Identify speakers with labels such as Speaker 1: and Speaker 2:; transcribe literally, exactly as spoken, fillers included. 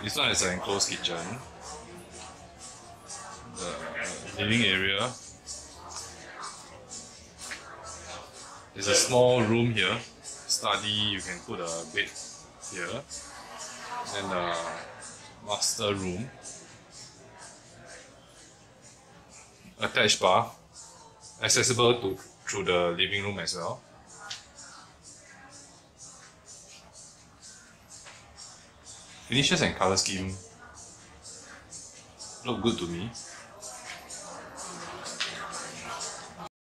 Speaker 1: This one is an enclosed kitchen. The living area. There's a small room here. Study, you can put a bed here. Then the master room. Attached bar. Accessible to through the living room as well. Finishes and color scheme look good to me.